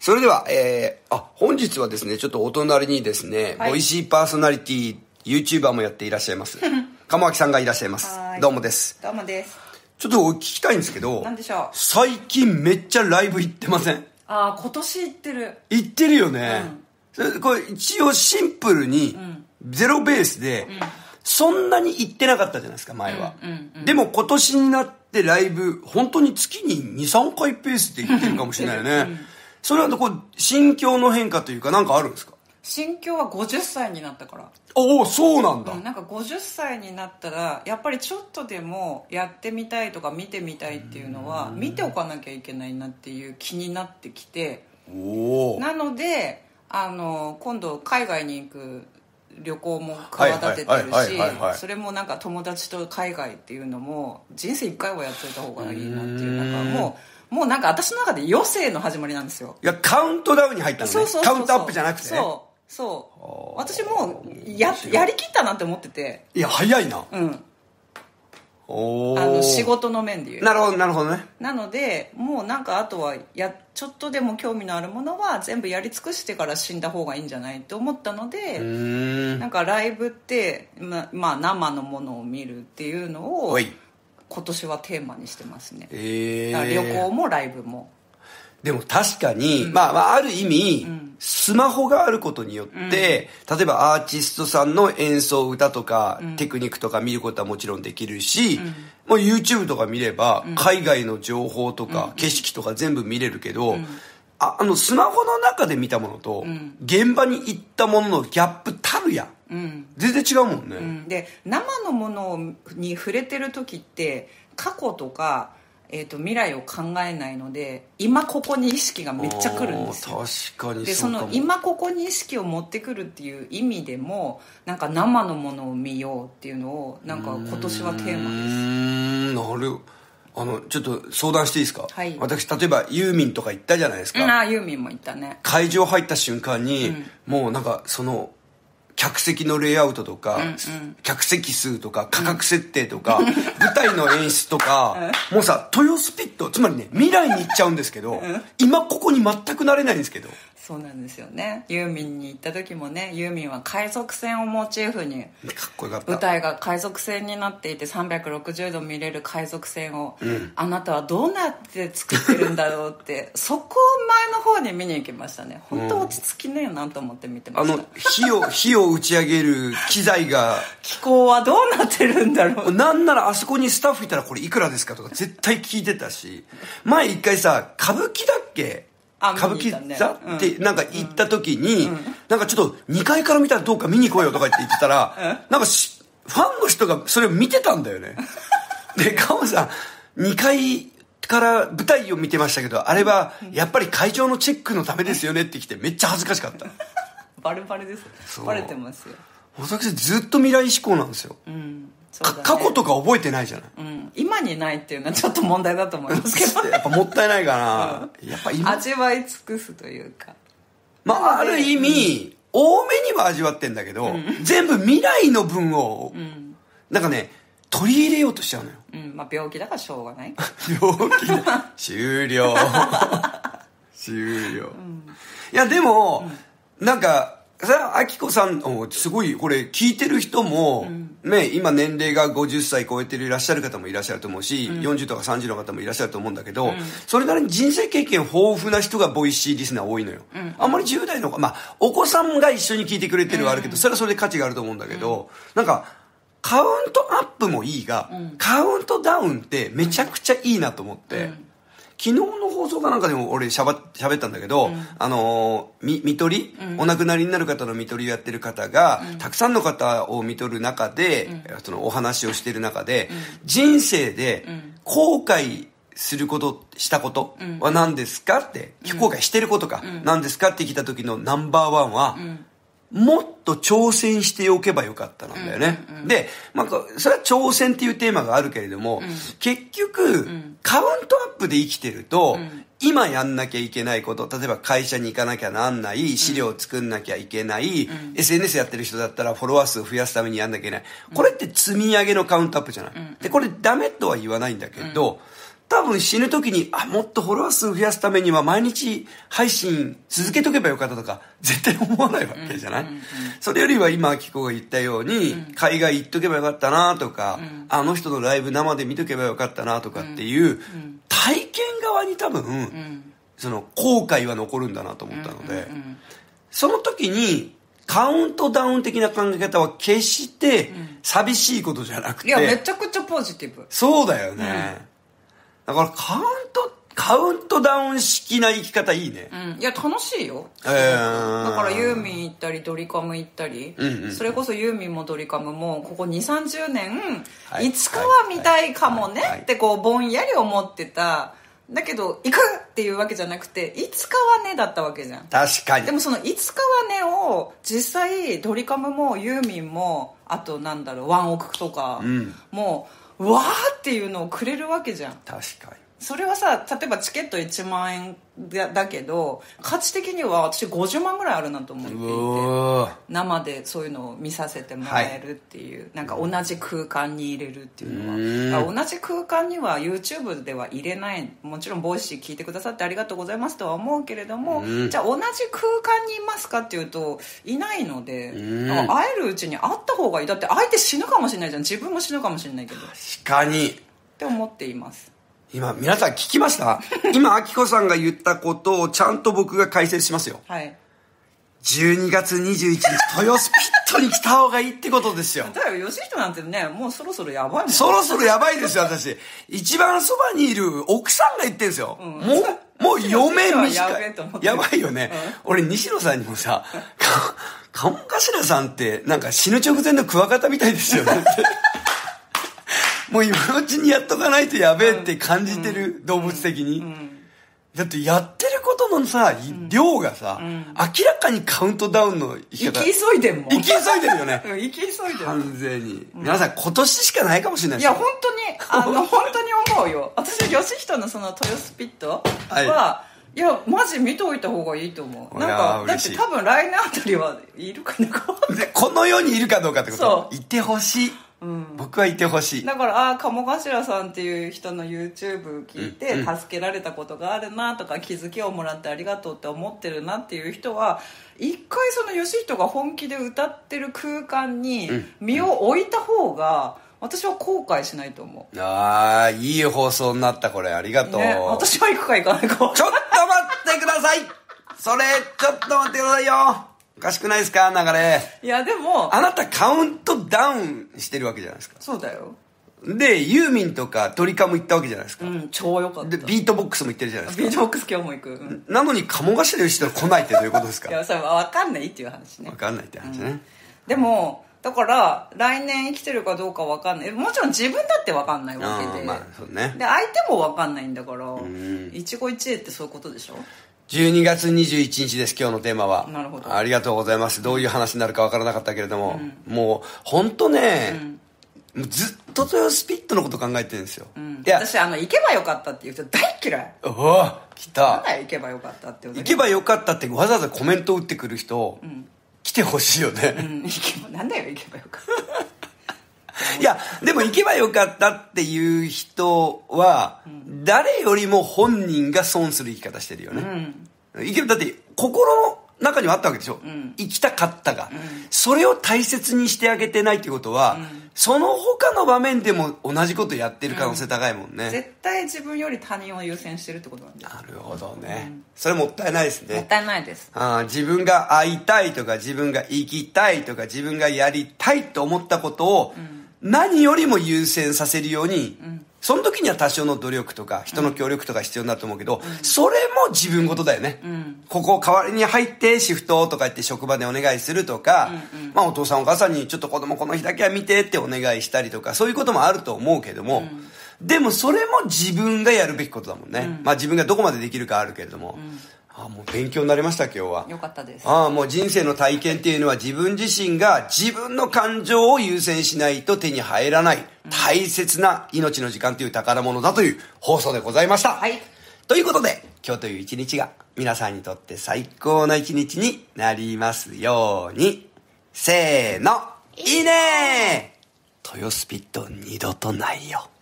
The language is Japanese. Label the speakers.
Speaker 1: それでは、本日はですね、ちょっとお隣にですね、ボイシーパーソナリティ、YouTuber もやっていらっしゃいます。鴨脇さんがいらっしゃいます。どうもです。
Speaker 2: どうもです。
Speaker 1: ちょっと聞きたいんですけど、
Speaker 2: 何でしょう。
Speaker 1: 最近めっちゃライブ行ってません？
Speaker 2: 今年行ってる。
Speaker 1: 行ってるよね。これ一応シンプルに、ゼロベースで、そんなに行ってなかったじゃないですか、前は。でも今年になってライブ、本当に月に2、3回ペースで行ってるかもしれないよね。それは心境の変化というかなんかあるんですか？
Speaker 2: 心境は50歳になったから。
Speaker 1: おお、そうなんだ。
Speaker 2: なんか50歳になったらやっぱりちょっとでもやってみたいとか見てみたいっていうのは見ておかなきゃいけないなっていう気になってきて、なので今度海外に行く旅行も企ててるし、それもなんか友達と海外っていうのも人生1回はやっといた方がいいなっていう、なんかもうなんか私の中で余生の始まりなんですよ。
Speaker 1: いや、カウントダウンに入ったのね。カウントアップじゃなくてね。
Speaker 2: そう私もうやりきったなって思ってて。
Speaker 1: いや、早いな。
Speaker 2: 仕事の面で言う。
Speaker 1: なるほどなるほどね。
Speaker 2: なのでもうなんかあとはちょっとでも興味のあるものは全部やり尽くしてから死んだ方がいいんじゃないって思ったので、なんかライブってまあ生のものを見るっていうのを今年はテーマにしてますね。だから旅行もライブも。
Speaker 1: でも確かに、ある意味、スマホがあることによって、例えばアーティストさんの演奏歌とか、テクニックとか見ることはもちろんできるし、もう YouTube とか見れば、海外の情報とか、景色とか全部見れるけど、スマホの中で見たものと、現場に行ったもののギャップたるやん。全然違うもんね。
Speaker 2: で、生のものに触れてる時って、過去とか、未来を考えないので今ここに意識がめっちゃくるんですよ。
Speaker 1: 確かに
Speaker 2: で
Speaker 1: そうかも。
Speaker 2: その今ここに意識を持ってくるっていう意味でもなんか生のものを見ようっていうのをなんか今年はテーマです。
Speaker 1: ちょっと相談していいですか？
Speaker 2: はい。
Speaker 1: 私例えばユーミンとか行ったじゃないですか。
Speaker 2: ユーミンも行ったね。
Speaker 1: 会場入った瞬間に、もうなんかその客席のレイアウトとか、客席数とか価格設定とか、舞台の演出とか、もうさ、豊スピット、つまりね、未来に行っちゃうんですけど、今ここに全くなれないんですけど。
Speaker 2: そうなんですよね。ユーミンに行った時もね、ユーミンは海賊船をモチーフに、
Speaker 1: かっこよかった。
Speaker 2: 舞台が海賊船になっていて360度見れる海賊船を、あなたはどうなって作ってるんだろうってそこを前の方に見に行きましたね。本当落ち着きねえなと思って見てました。
Speaker 1: 火を打ち上げる機材が
Speaker 2: 気候はどうなってるんだろう。
Speaker 1: なんならあそこにスタッフいたらこれいくらですかとか絶対聞いてたし、前一回さ歌舞伎だっけ、歌舞伎座ってなんか行った時に、なんかちょっと2階から見たらどうか見に来いよとか言ってたら、なんかファンの人がそれを見てたんだよね。で、カモさん2階から舞台を見てましたけど、あれはやっぱり会場のチェックのためですよねって来てめっちゃ恥ずかしかった。
Speaker 2: バレバレです。バレてますよ。
Speaker 1: 私ずっと未来志向なんですよ。そうだね、過去とか覚えてないじゃない、
Speaker 2: 今にないっていうのはちょっと問題だと思いますけど
Speaker 1: やっぱもったいないかな、やっぱ今
Speaker 2: 味わい尽くすというか、
Speaker 1: ある意味、多めには味わってんだけど、全部未来の分を、なんかね取り入れようとしちゃうのよ。
Speaker 2: 病気だからしょうがない
Speaker 1: 病気だ終了終了、いやでも、なんかさあきこさんすごいこれ聞いてる人も、ね、今年齢が50歳超えていらっしゃる方もいらっしゃると思うし、40とか30の方もいらっしゃると思うんだけど、それなりに人生経験豊富な人がボイシーリスナー多いのよ、あんまり10代のお子さんが一緒に聞いてくれてるはあるけど、それはそれで価値があると思うんだけど、なんかカウントアップもいいが、カウントダウンってめちゃくちゃいいなと思って、昨日の放送かなんかでも俺喋ったんだけど、看取り、お亡くなりになる方の看取りをやってる方が、たくさんの方を看取る中で、そのお話をしている中で、人生で後悔したことは何ですかって、後悔してることか、何ですかって聞いた時のナンバーワンは、もっと挑戦しておけばよかったなんだよね。で、それは挑戦っていうテーマがあるけれども、結局、カウントアップで生きてると、今やんなきゃいけないこと、例えば会社に行かなきゃなんない、資料を作んなきゃいけない、SNS やってる人だったらフォロワー数を増やすためにやんなきゃいけない。これって積み上げのカウントアップじゃない。で、これダメとは言わないんだけど、 多分死ぬ時に、もっとフォロワー数増やすためには毎日配信続けとけばよかったとか、絶対思わないわけじゃない？それよりは今、キコが言ったように、海外行っとけばよかったなとか、あの人のライブ生で見とけばよかったなとかっていう、体験側に多分、その後悔は残るんだなと思ったので、その時に、カウントダウン的な考え方は決して寂しいことじゃなくて、
Speaker 2: いやめちゃくちゃポジティブ。
Speaker 1: そうだよね、だからカウントダウン式な生き方いいね。
Speaker 2: いや楽しいよ。だからユーミン行ったりドリカム行ったり、それこそユーミンもドリカムもここ 2,30 年、いつかは見たいかもねってこうぼんやり思ってた。だけど行くっていうわけじゃなくて、いつかはねだったわけじゃん。
Speaker 1: 確かに。
Speaker 2: でもそのいつかはねを実際ドリカムもユーミンもあとワンオクとかもうわーっていうのをくれるわけじゃん。
Speaker 1: 確かに。
Speaker 2: それはさ、例えばチケット1万円だけど価値的には私50万ぐらいあるなと思っていて、生でそういうのを見させてもらえるっていう、なんか同じ空間に入れるっていうのは、同じ空間には YouTube では入れない。もちろんボイシー聞いてくださってありがとうございますとは思うけれども、じゃあ同じ空間にいますかっていうといないので、会えるうちに会った方がいい。だって相手死ぬかもしれないじゃん。自分も死ぬかもしれないけど。
Speaker 1: 確かに
Speaker 2: って思っています。
Speaker 1: 今皆さん聞きました？今アキコさんが言ったことをちゃんと僕が解説しますよ。
Speaker 2: はい。
Speaker 1: 12月21日豊洲ピットに来た方がいいってことですよ。
Speaker 2: だよ、吉人なんてね、もうそろそろやばいもん。
Speaker 1: そろそろやばいですよ。私一番そばにいる奥さんが言ってんですよ、もう嫁短い。やばいよね、俺西野さんにもさ、鴨頭さんってなんか死ぬ直前のクワガタみたいですよねもう今のうちにやっとかないとやべえって感じてる、動物的に、だってやってることのさ、量がさ、明らかにカウントダウンの生き方。
Speaker 2: 生き急いでんもん。
Speaker 1: 生き急いでるよね。
Speaker 2: 生き急いでる。
Speaker 1: 完全に。皆さん今年しかないかもしれないです
Speaker 2: よ。いや、本当に思うよ。私、吉人のその豊洲ピットは、いや、マジ見ておいた方がいいと思う。なんか、だって多分来年あたりはいるかな。
Speaker 1: この世にいるかどうかってこと？いてほしい。僕はいてほしい。
Speaker 2: だから鴨頭さんっていう人の YouTube 聞いて助けられたことがあるなとか、気づきをもらってありがとうって思ってるなっていう人は、一回その吉人が本気で歌ってる空間に身を置いた方が私は後悔しないと思う。
Speaker 1: いい放送になった。これありがとう、
Speaker 2: 私は行くか行かないか。ちょっと待
Speaker 1: ってください。それちょっと待ってくださいよ。おかしくないですか、流れ。
Speaker 2: いやでも
Speaker 1: あなたカウントダウンしてるわけじゃないですか。
Speaker 2: そうだよ。
Speaker 1: でユーミンとかトリカム行ったわけじゃないですか。
Speaker 2: 超良かった。
Speaker 1: でビートボックスも行ってるじゃないですか。
Speaker 2: ビートボックス今日も行く、
Speaker 1: なのに鴨頭吉人来ないってどういうことですか？
Speaker 2: いやそれは分かんないっていう話ね。
Speaker 1: 分かんないって話ね、
Speaker 2: でもだから来年生きてるかどうか分かんない。もちろん自分だって分かんないわけで、
Speaker 1: そうね。
Speaker 2: で相手も分かんないんだから、一期一会ってそういうことでしょ。
Speaker 1: 12月21日です。今日のテーマは。
Speaker 2: なるほど。
Speaker 1: ありがとうございます。どういう話になるか分からなかったけれども、もう本当ね、ずっと豊洲ピットのこと考えてるんですよ、
Speaker 2: いや私行けばよかったっていう人大嫌い。
Speaker 1: おお来た。
Speaker 2: なんだよ行けばよかったって
Speaker 1: 行けばよかったってわざわざコメントを打ってくる人、来てほしいよね、
Speaker 2: なんだよ行けばよかった
Speaker 1: いやでも行けばよかったっていう人は、誰よりも本人が損する生き方してるよね、だって心の中にはあったわけでしょ、行きたかったが、それを大切にしてあげてないってことは、その他の場面でも同じことやってる可能性高いもんね、
Speaker 2: 絶対自分より他人を優先してるってことなんだよ。
Speaker 1: なるほどね、それもったいないですね。
Speaker 2: もったいないです。
Speaker 1: 自分が会いたいとか自分が行きたいとか自分がやりたいと思ったことを、何よりも優先させるように、その時には多少の努力とか人の協力とか必要になると思うけど、それも自分事だよね、ここ代わりに入ってシフトとか言って職場でお願いするとか、お父さんお母さんにちょっと子供この日だけは見てってお願いしたりとか、そういうこともあると思うけども、でもそれも自分がやるべきことだもんね、自分がどこまでできるかあるけれども、もう勉強になりました今日は。
Speaker 2: よかったです。
Speaker 1: もう人生の体験っていうのは自分自身が自分の感情を優先しないと手に入らない、大切な命の時間という宝物だという放送でございました。ということで今日という一日が皆さんにとって最高な一日になりますように。せーの、いいねー。豊洲ピット二度とないよ。